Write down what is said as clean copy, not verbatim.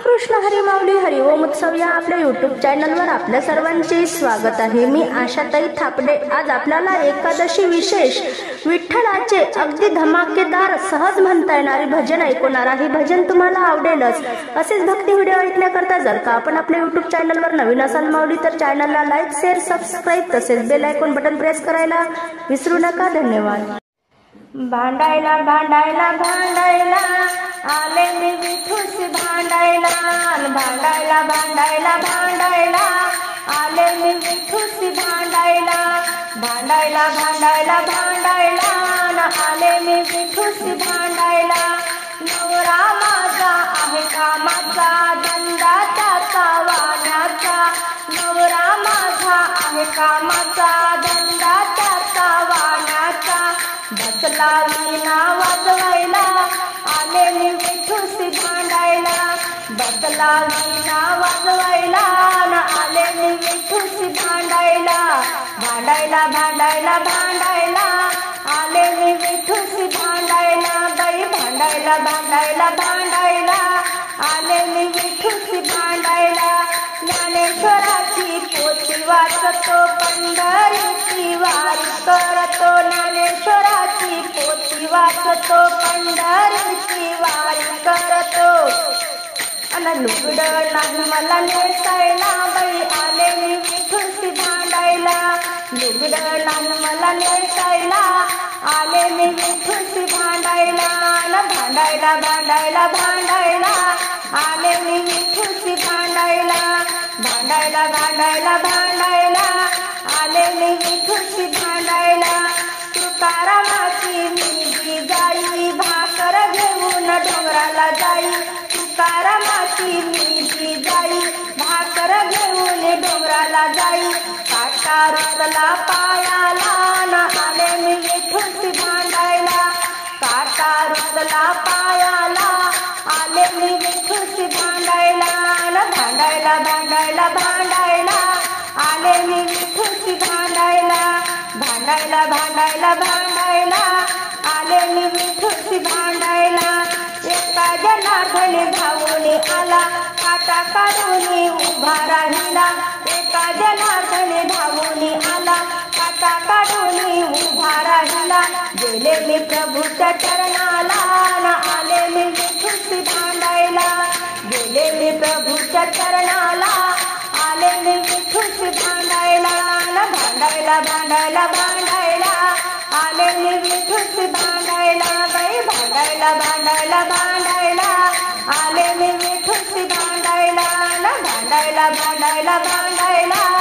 कृष्ण हरी माऊली हरिओम उत्सव या आपल्या यूट्यूब चॅनलवर आपल्या सर्वांचे स्वागत आहे। मी आशाताई थापडे। आज आपल्याला एकादशी विशेष विठ्ठलाचे अगदी धमाकेदार सहज म्हणता येणारे भजन ऐकवणार आहे। भजन तुम्हाला आवडेलच। असेच भक्ती व्हिडिओ ऐकण्याकरता जर का आपण आपल्या यूट्यूब चॅनलवर नवीन असाल माऊली तर चॅनलला लाईक शेअर सबस्क्राईब तसेच बेल आयकॉन बटन प्रेस करायला विसरू नका। धन्यवाद। भांडायला भांडायला भांडायला आले मी विठूसी भांडायला, भांडायला भांडायला भांडायला आले मी विठूसी भांडायला, भांडायला भांडायला भांडायला आले मी विठूसी भांडायला। नवरा माझा आहे कामाचा धंदा त्याचा वाण्याचा, नवरा माझा आहे कामाचा धंदा त्याचा वाण्याचा। बसला वीणा वाजवायला आले मी विठूसी भांडायला, बसला वीणा वाजवायला आले मी विठूसी भांडायला, भांडायला भांडायला भांडायला आले मी विठूसी भांडायला। बाई भांडायला भांडायला भांडायला आले मी विठूसी भांडायला। ज्ञानेश्वराची पोथी वाचतो पंढरीची वारी करतो, ज्ञानेश्वराची पोथी वाचतो पंढरीची वारी करतो। अन लुगडं नाही मला नेसायला बाई आले मी विठूसी भांडायला, लुगडं नाही मला नेसायला आले मी विठूसी भांडायला। भांडायला भांडायला भांडायला आले मी विठूसी भांडायला, भांडायला भांडायला भांडायला आले मी विठूसी भांडायला। तुकारामाची मी जाई भाकर घेऊन डोंगराला जाई, तुकारामाची मी जाई भाकर घेऊन डोंगराला जाई। काटा रुतला पायाला आले मी विठूसी भांडायला, काटा रुतला पायाला आले मी विठूसी भांडायला। भांडायला भांडायला भांडायला आले मी विठूसी भांडायला, भांडायला भांडायला भांडायला आले मी विठूसी भांडायला। एका जनार्दनी धावून आला काटा काढून उभा राहिला, एका जनार्दनी धावून आला काटा काढून उभा राहिला। गेले मी प्रभूच्या चरणाला आले मी विठूसी भांडायला, गेले मी प्रभूच्या चरणाला आले मी विठूसी भांडायला। भांडायला भांडायला भांडायला आले मी विठूसी भांडायला, बाई भांडायला भांडायला भांडायला आले मी विठूसी भांडायला। भांडायला भांडायला भांडायला